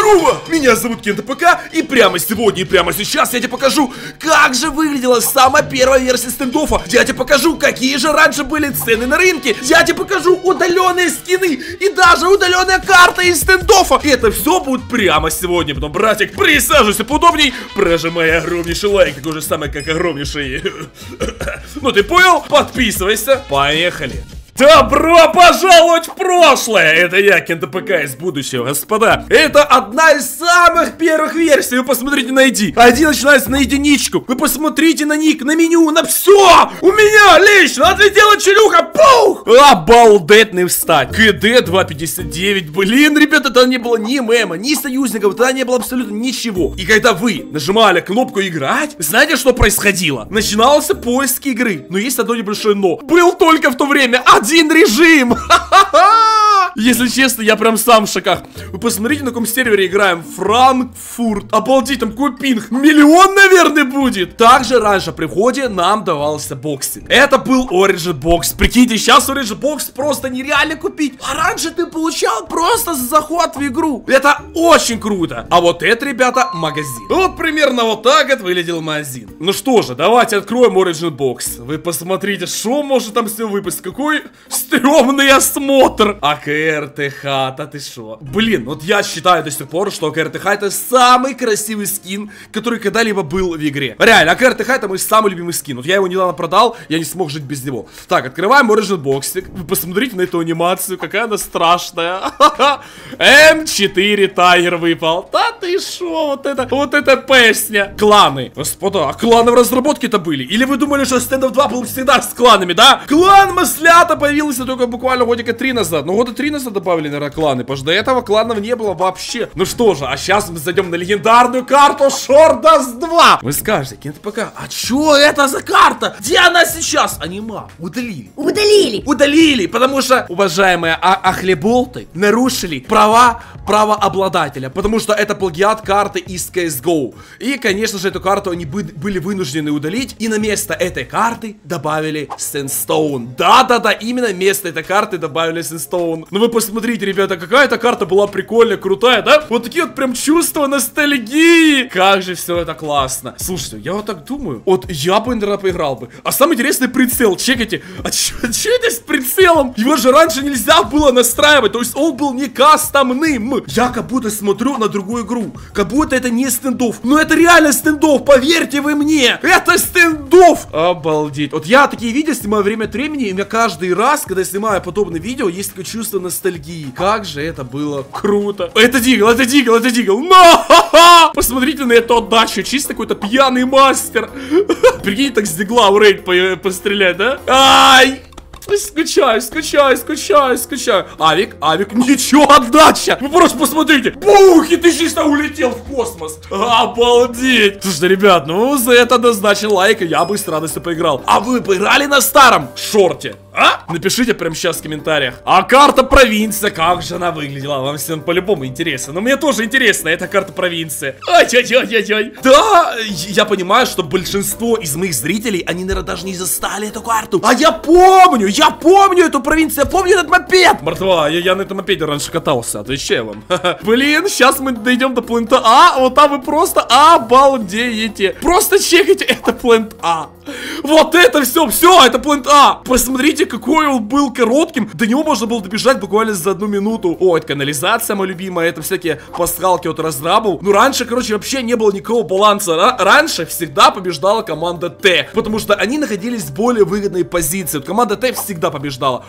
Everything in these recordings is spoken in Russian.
Здорово! Меня зовут КентаПК, и прямо сегодня, и прямо сейчас я тебе покажу, как же выглядела самая первая версия стендоффа. Я тебе покажу, какие же раньше были цены на рынке. Я тебе покажу удаленные скины и даже удаленная карта из стендоффа. И это все будет прямо сегодня. Потом, братик, присаживайся поудобней, прожимай огромнейший лайк, такой же самый, как огромнейший. Ну ты понял? Подписывайся. Поехали. Добро пожаловать в прошлое! Это я, КентаПК из будущего, господа. Это одна из самых первых версий. Вы посмотрите на ID. ID начинается на единичку. Вы посмотрите на ник, на меню, на все. У меня лично отлетела челюха. Пух! Обалдетный встать. КД 2.59. Блин, ребята, тогда не было ни мема, ни союзников. Тогда не было абсолютно ничего. И когда вы нажимали кнопку играть, знаете, что происходило? Начинался поиск игры. Но есть одно небольшое но. Был только в то время один режим. Если честно, я прям сам в шоках. Вы посмотрите, на каком сервере играем. Франкфурт. Обалдеть, там какой пинг. Миллион, наверное, будет. Также раньше при входе нам давался боксик. Это был Origin Box. Прикиньте, сейчас Origin Box просто нереально купить. А раньше ты получал просто за заход в игру. Это очень круто. А вот это, ребята, магазин. Вот примерно вот так вот выглядел магазин. Ну что же, давайте откроем Origin Box. Вы посмотрите, что может там все выпасть. Какой стрёмный осмотр. АКРТХ, да ты шо? Блин, вот я считаю до сих пор, что АКРТХ это самый красивый скин, который когда-либо был в игре. Реально, АКРТХ это мой самый любимый скин. Вот я его недавно продал, я не смог жить без него. Так, открываем Origin Boxик. Вы посмотрите на эту анимацию, какая она страшная. М4 Тайгер выпал. Да ты шо, вот это песня. Кланы. Господа, а кланы в разработке-то были? Или вы думали, что Стендов 2 был всегда с кланами, да? Клан Маслята появился только буквально годика 3 назад. Ну, года 3 назад добавили, наверное, кланы, потому что до этого кланов не было вообще. Ну что же, а сейчас мы зайдем на легендарную карту Shortdust 2. Вы скажете, КентаПК, а чё это за карта? Где она сейчас? Анима. Удалили, потому что, уважаемые ахлеболты, нарушили права правообладателя, потому что это плагиат карты из CSGO. И, конечно же, эту карту они были вынуждены удалить, и на место этой карты добавили Sandstone. Да-да-да, именно вместо этой карты добавили Sandstone. Ну вы посмотрите, ребята, какая эта карта была прикольная, крутая, да? Вот такие вот прям чувства ностальгии. Как же все это классно. Слушайте, я вот так думаю, вот я бы, наверное, поиграл бы. А самый интересный прицел, чекайте. А что это с прицелом? Его же раньше нельзя было настраивать, то есть он был не кастомным. Я как будто смотрю на другую игру, как будто это не стендофф. Но это реально стендофф, поверьте вы мне. Это стендофф. Обалдеть. Вот я такие видео снимаю время от времени, и у меня каждый раз, когда я снимаю подобные видео, есть такое чувство ностальгии. Как же это было круто. Это Дигл. Посмотрите на эту отдачу. Чисто какой-то пьяный мастер. Прикинь, так с Дигла в рейд пострелять, да? Ай! Скучаю. Авик, ничего, отдача. Вы просто посмотрите. Бух, и ты чисто улетел в космос. Обалдеть. Слушайте, ребят, ну за это однозначно лайк, и я бы с радостью поиграл. А вы поиграли на старом шорте? А? Напишите прямо сейчас в комментариях. А карта провинция, как же она выглядела? Вам всем по-любому интересно. Но мне тоже интересно, это карта провинции. Ай-яй-яй-яй-яй. Да, я понимаю, что большинство из моих зрителей, они, наверное, даже не застали эту карту. А я помню эту провинцию, я помню этот мопед. Братва, я на этом мопеде раньше катался, отвечаю вам. Блин, сейчас мы дойдем до плента А, вот там вы просто обалдеете. Просто чекайте, это плент А. Вот это все, это плент А. Посмотрите, какой он был коротким. До него можно было добежать буквально за 1 минуту. О, это канализация моя любимая, это всякие пасхалки от разрабов. Ну, раньше, короче, вообще не было никакого баланса. Раньше всегда побеждала команда Т, потому что они находились в более выгодной позиции. Вот команда Т всегда побеждала.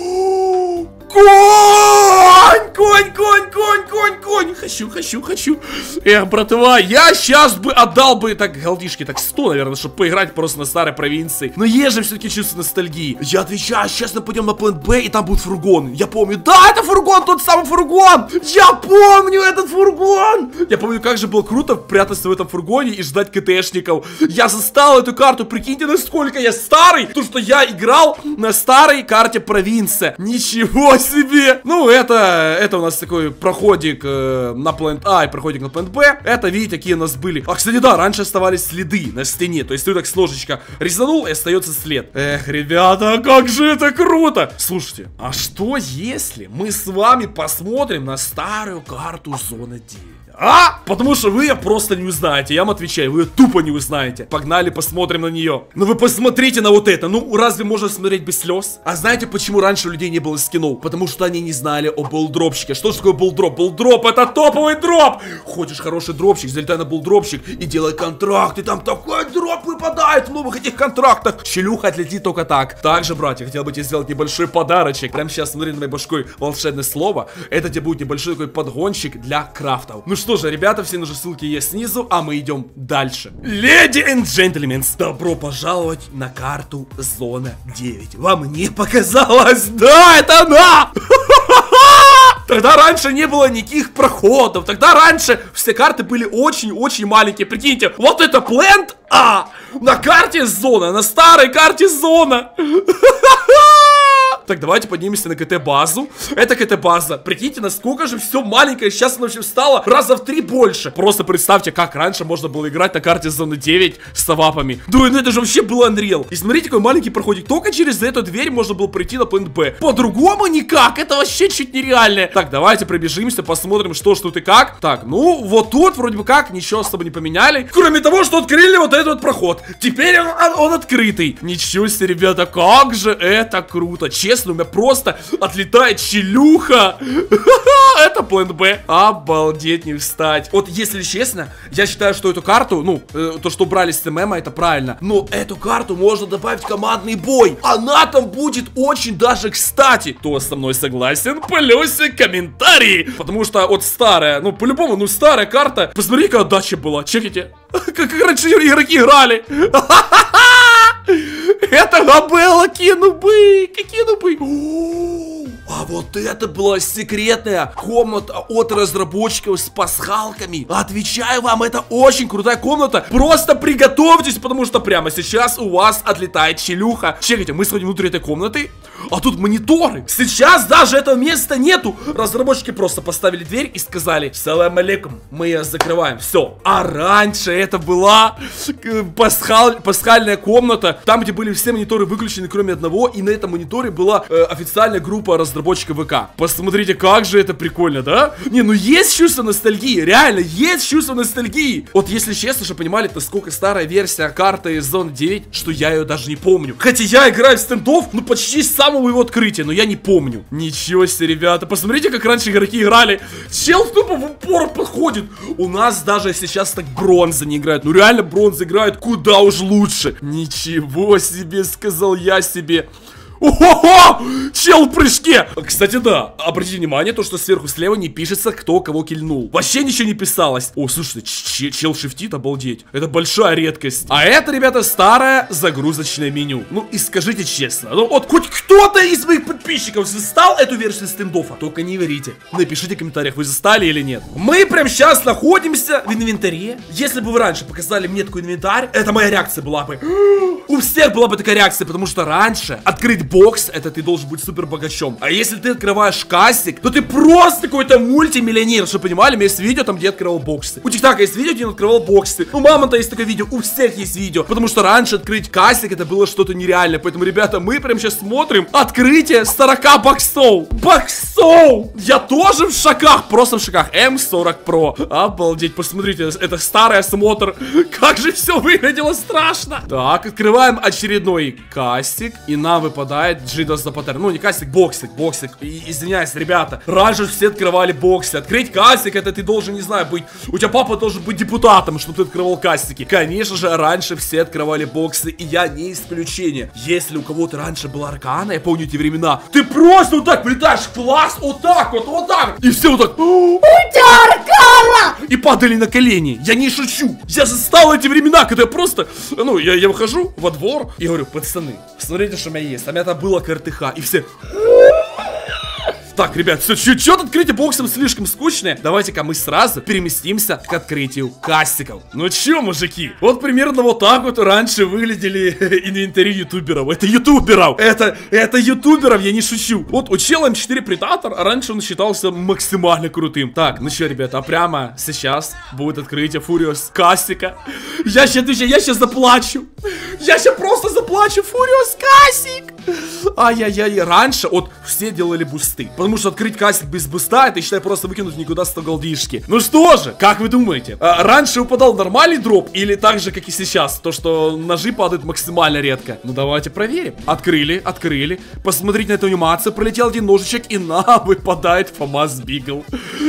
Конь! Хочу. Братва, я сейчас бы отдал бы, так, голдишки, так 100, наверное, чтобы поиграть просто на старой провинции. Но есть же все-таки чувство ностальгии. Я отвечаю, сейчас мы пойдем на плент Б, и там будет фургон. Я помню, да, это фургон, тот самый фургон. Я помню этот фургон. Я помню, как же было круто прятаться в этом фургоне и ждать КТшников. Я застал эту карту, прикиньте, насколько я старый. Потому что я играл на старой карте провинция. Ничего себе. Ну, это у нас такой проходик на плент А и проходик на плент Б. Это, видите, какие у нас были. А, кстати, да, раньше оставались следы на стене. То есть ты так с ложечка резанул, и остается след. Эх, ребята, как же это круто. Слушайте, а что если мы с вами посмотрим на старую карту Зоны 9? А? Потому что вы ее просто не узнаете. Я вам отвечаю, вы ее тупо не узнаете. Погнали, посмотрим на нее. Ну вы посмотрите на вот это. Ну разве можно смотреть без слез? А знаете, почему раньше у людей не было скинов? Потому что они не знали о болдропщике. Что же такое болдроп? Болдроп — это топовый дроп. Хочешь хороший дропщик, залетай на болдропщик и делай контракт. И там такой дроп выпадает в новых этих контрактах. Челюха отлетит только так. Также, братья, хотел бы тебе сделать небольшой подарочек. Прямо сейчас смотри на моей башкой волшебное слово. Это тебе будет небольшой такой подгончик для крафтов. Ну что же, ребята, все нужны ссылки есть снизу, а мы идем дальше. Леди и джентльмены, добро пожаловать на карту Зона 9. Вам не показалось? Да, это она! Тогда раньше не было никаких проходов. Тогда раньше все карты были очень-очень маленькие. Прикиньте, вот это Плент А на карте Зона, на старой карте Зона. Так, давайте поднимемся на КТ-базу. Это КТ-база. Прикиньте, насколько же все маленькое. Сейчас оно вообще стало раза в 3 больше. Просто представьте, как раньше можно было играть на карте Зоны 9 с авапами. Да, ну это же вообще был Unreal. И смотрите, какой маленький проходик. Только через эту дверь можно было пройти на Плент Б. По-другому никак. Это вообще чуть нереально. Так, давайте пробежимся, посмотрим, что ж тут и как. Так, ну, вот тут вроде бы как ничего особо не поменяли. Кроме того, что открыли вот этот вот проход. Теперь он открытый. Ничего себе, ребята, как же это круто. Честно, у меня просто отлетает челюха. Это Плент Б. Обалдеть не встать. Вот, если честно, я считаю, что эту карту, ну, то, что убрали с ТММа, это правильно. Но эту карту можно добавить в командный бой. Она там будет очень даже кстати. Кто со мной согласен, плюсик, комментарии. Потому что вот старая, ну, по-любому, ну, старая карта. Посмотри, какая отдача была. Чекайте. Как раньше игроки играли. Это было кинубы. Какие нубы? А вот это была секретная комната от разработчиков с пасхалками. Отвечаю вам, это очень крутая комната. Просто приготовьтесь, потому что прямо сейчас у вас отлетает челюха. Чекайте, мы сходим внутрь этой комнаты, а тут мониторы. Сейчас даже этого места нету. Разработчики просто поставили дверь и сказали: салам алейкум, мы ее закрываем. Все. А раньше это была пасхальная комната, там, где были все мониторы выключены, кроме одного. И на этом мониторе была официальная группа разработчиков ВК. Посмотрите, как же это прикольно, да? Не, ну есть чувство ностальгии, реально, есть чувство ностальгии. Вот если честно, чтобы понимали, насколько старая версия карты Зона 9, что я ее даже не помню. Хотя я играю в стендов, ну почти с самого его открытия, но я не помню. Ничего себе, ребята, посмотрите, как раньше игроки играли. Чел тупо в упор подходит. У нас даже сейчас так бронза не играет. Ну реально бронза играет куда уж лучше. Ничего себе, сказал я себе. Ого! Чел в прыжке! Кстати, да, обратите внимание, то, что сверху слева не пишется, кто кого кильнул. Вообще ничего не писалось. О, слушайте, чел шифтит, обалдеть. Это большая редкость. А это, ребята, старое загрузочное меню. Ну и скажите честно, ну вот хоть кто-то из моих подписчиков застал эту версию стендофа? Только не верите. Напишите в комментариях, вы застали или нет. Мы прямо сейчас находимся в инвентаре. Если бы вы раньше показали мне такой инвентарь, это моя реакция была бы. У всех была бы такая реакция, потому что раньше открыть бокс, это ты должен быть супер богачом. А если ты открываешь кассик, то ты просто какой-то мультимиллионер. Чтобы понимали, у меня есть видео там, где я открывал боксы. У ТикТака есть видео, где он открывал боксы. У мамонта есть такое видео, у всех есть видео. Потому что раньше открыть кассик, это было что-то нереальное. Поэтому, ребята, мы прямо сейчас смотрим открытие 40 боксов. Боксов! Я тоже в шоках, просто в шоках. М40 Pro. Обалдеть, посмотрите, это старый осмотр. Как же все выглядело страшно. Так, открываем очередной кассик, и нам выпадает Джидос за паттерн. Ну, не кассик, боксик. Извиняюсь, ребята. Раньше все открывали боксы. Открыть кассик, это ты должен, не знаю, быть... У тебя папа должен быть депутатом, чтобы ты открывал кассики. Конечно же, раньше все открывали боксы, и я не исключение. Если у кого-то раньше была аркана, я помню эти времена, ты просто вот так влетаешь в класс, вот так вот, вот так. И все вот так... У тебя аркана! И падали на колени. Я не шучу. Я застал эти времена, когда я просто... Ну, я выхожу во двор и говорю: пацаны, смотрите, что у меня есть. А у меня там было КРТХ, и все... Так, ребят, все, что-то открытие боксом слишком скучное. Давайте-ка мы сразу переместимся к открытию кассиков. Ну чё, мужики? Вот примерно вот так вот раньше выглядели инвентари ютуберов. Это ютуберов. Это ютуберов, я не шучу. Вот у чела М4 Predator, а раньше он считался максимально крутым. Так, ну что, ребята, а прямо сейчас будет открытие Фуриос кассика. Я сейчас заплачу. Я сейчас просто заплачу. Фуриос кассик. Ай-яй-яй, раньше вот все делали бусты. Потому что открыть кассик без буста, это, считай, просто выкинуть никуда 100 голдишки. Ну что же, как вы думаете? Раньше упадал нормальный дроп или так же, как и сейчас? То, что ножи падают максимально редко. Ну давайте проверим. Открыли. Посмотрите на эту анимацию. Пролетел один ножичек и выпадает ФАМАЗ Бигл.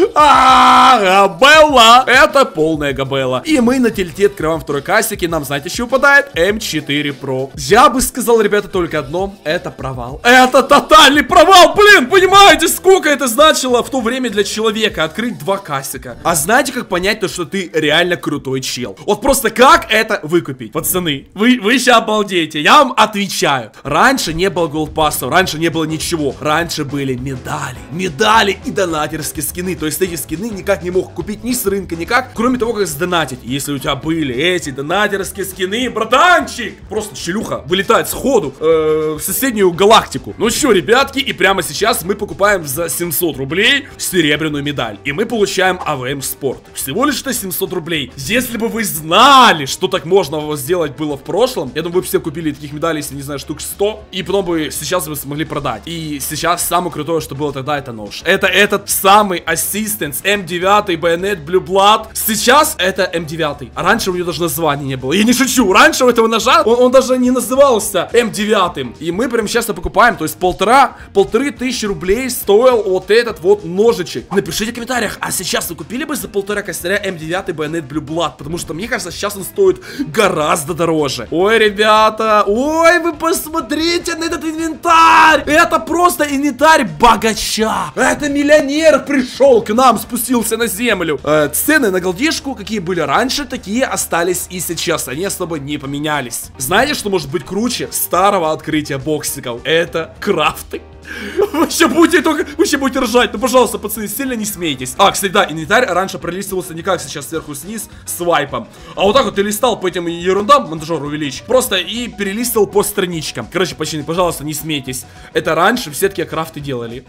Габелла! Это полная габелла. И мы на тильте открываем второй кассик, и нам, знаете, что выпадает? М4 Pro. Я бы сказал, ребята, только одно. Это провал. Это тотальный провал, блин! Понимаете, сколько это значило в то время для человека? Открыть 2 кассика. А знаете, как понять то, что ты реально крутой чел? Вот просто как это выкупить? Пацаны, вы сейчас обалдеете. Я вам отвечаю. Раньше не было голдпассов, раньше не было ничего. Раньше были медали и донатерские скины. То есть эти скины никак не мог купить ни с рынка, никак, кроме того, как сдонатить. Если у тебя были эти донатерские скины, братанчик, просто челюха вылетает сходу в соседнюю галактику. Ну что, ребятки, и прямо сейчас мы покупаем за 700 рублей серебряную медаль. И мы получаем АВМ Спорт. Всего лишь 700 рублей. Если бы вы знали, что так можно сделать было в прошлом, я думаю, вы бы все купили таких медалей, если не знаю, штук 100. И потом бы сейчас вы смогли продать. И сейчас самое крутое, что было тогда, это нож. Это этот самый Assistance М9 Bayonet Blue Blood. Сейчас это М9. А раньше у него даже названия не было. Я не шучу. Раньше у этого ножа он даже не назывался М9. И мы прямо сейчас покупаем. То есть 1500 рублей стоил вот этот вот ножичек. Напишите в комментариях, а сейчас вы купили бы за 1,5 косаря М9 Bayonet Blue Blood? Потому что мне кажется, сейчас он стоит гораздо дороже. Ой, ребята, ой, вы посмотрите на этот инвентарь. Это просто инвентарь богача. Это миллионер пришел к нам, спустился на землю. Цены на голдишку, какие были раньше, такие остались и сейчас. Они особо не поменялись. Знаете, что может быть круче старого открытия боксиков? Это крафты. Вы еще будете ржать. Ну, пожалуйста, пацаны, сильно не смейтесь. Кстати, да, инвентарь раньше пролистывался не как сейчас сверху вниз свайпом. А вот так вот ты листал по этим ерундам, монтажер увеличь, просто и перелистывал по страничкам. Короче, почти, пожалуйста, не смейтесь. Это раньше все такие крафты делали.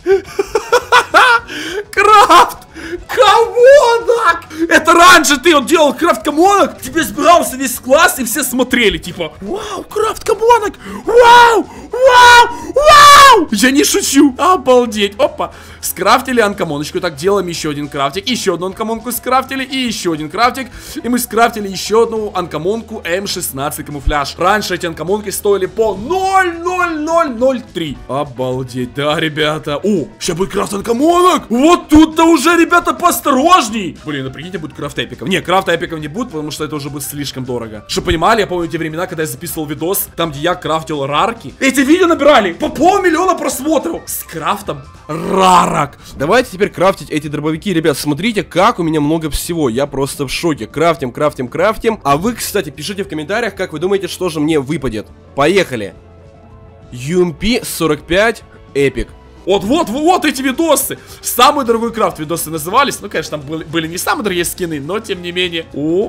Крафт! Комонок! Это раньше ты вот делал крафт комонок, тебе сбирался весь класс и все смотрели, типа, вау, крафт комонок! Вау! Вау! Вау! Я не шучу! Обалдеть! Опа! Скрафтили анкомоночку, так делаем еще один крафтик, еще одну анкомонку скрафтили и еще один крафтик. И мы скрафтили еще одну анкомонку М16 камуфляж. Раньше эти анкомонки стоили по 0,0003. Обалдеть, да, ребята. О, сейчас будет крафт анкомонок. Вот тут-то уже, ребята, поосторожней. Блин, ну прикиньте, будет крафт эпиков. Не, крафта эпиков не будет, потому что это уже будет слишком дорого. Чтобы понимали, я помню те времена, когда я записывал видос, там, где я крафтил рарки. Эти видео набирали по 500 000 просмотров с крафтом рарок. Давайте теперь крафтить эти дробовики, ребят. Смотрите, как у меня много всего. Я просто в шоке. Крафтим. А вы, кстати, пишите в комментариях, как вы думаете, что же мне выпадет. Поехали. UMP 45 Эпик. Вот эти видосы. Самый дорогой крафт видосы назывались. Ну, конечно, там были не самые дорогие скины, но тем не менее.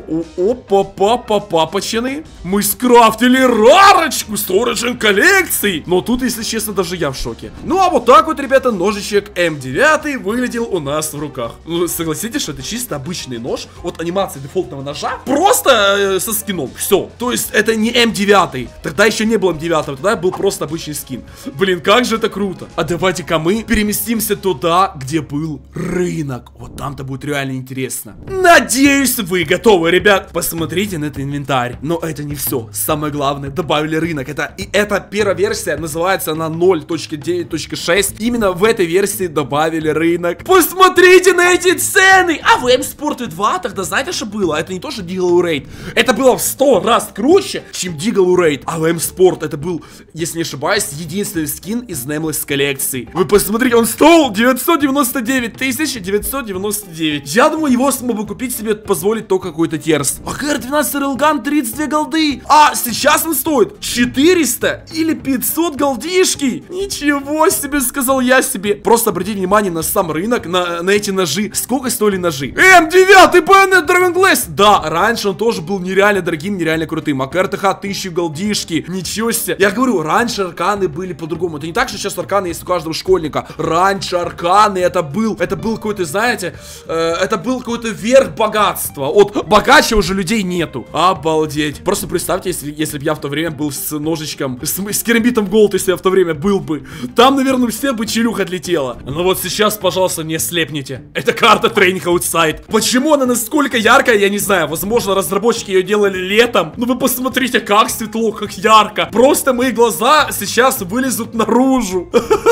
Папачины. Мы скрафтили рарочку с Origin коллекцией. Но тут, если честно, даже я в шоке. Ну, а вот так вот, ребята, ножичек М9 выглядел у нас в руках. Ну, согласитесь, что это чисто обычный нож. Вот анимация дефолтного ножа. Просто со скином. Все. То есть, это не М9. Тогда еще не было М9. Тогда был просто обычный скин. Блин, как же это круто. А давайте мы переместимся туда, где был рынок. Вот там-то будет реально интересно. Надеюсь, вы готовы, ребят. Посмотрите на этот инвентарь. Но это не все. Самое главное, добавили рынок. Это первая версия, называется она 0.9.6. Именно в этой версии добавили рынок. Посмотрите на эти цены. АВМ Спорт 2, тогда знаете, что было? Это не то, что Deagle Raid. Это было в 100 раз круче, чем Deagle Raid. АВМ Спорт, это был, если не ошибаюсь, единственный скин из Nameless коллекции. Вы посмотрите, он стоил 999 999. Я думаю, его смог бы купить себе, позволить только какой-то терс. АКР-12 Рейлган 32 голды. А сейчас он стоит 400 или 500 голдишки. Ничего себе, сказал я себе. Просто обратите внимание на сам рынок, на эти ножи. Сколько стоили ножи? М9 Bayonet Dragon Glass. Да, раньше он тоже был нереально дорогим, нереально крутым. АКР-ТХ 1000 голдишки. Ничего себе. Я говорю, раньше арканы были по-другому. Это не так, что сейчас арканы есть у каждого школьника. Раньше арканы это был какой-то, знаете, это был какой-то верх богатства. Вот богаче уже людей нету. Обалдеть. Просто представьте, если бы я в то время был с ножичком, с керамбитом голд, если я в то время был бы. Там, наверное, все бы челюх отлетела. Ну вот сейчас, пожалуйста, не слепните. Это карта Training Outside. Почему она настолько яркая, я не знаю. Возможно, разработчики ее делали летом. Но вы посмотрите, как светло, как ярко. Просто мои глаза сейчас вылезут наружу.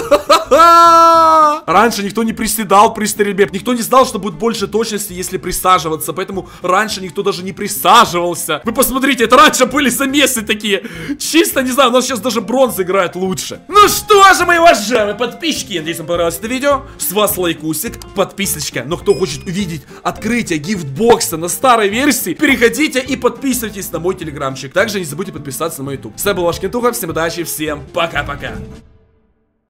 Раньше никто не приседал при стрельбе. Никто не знал, что будет больше точности, если присаживаться. Поэтому раньше никто даже не присаживался. Вы посмотрите, это раньше были замесы такие. Чисто, не знаю, у нас сейчас даже бронза играет лучше. Ну что же, мои уважаемые подписчики, надеюсь, вам понравилось это видео. С вас лайкусик, подписочка. Но кто хочет увидеть открытие гифтбокса на старой версии, переходите и подписывайтесь на мой телеграмчик. Также не забудьте подписаться на мой YouTube. С вами был ваш Кентуха, всем удачи, всем пока-пока.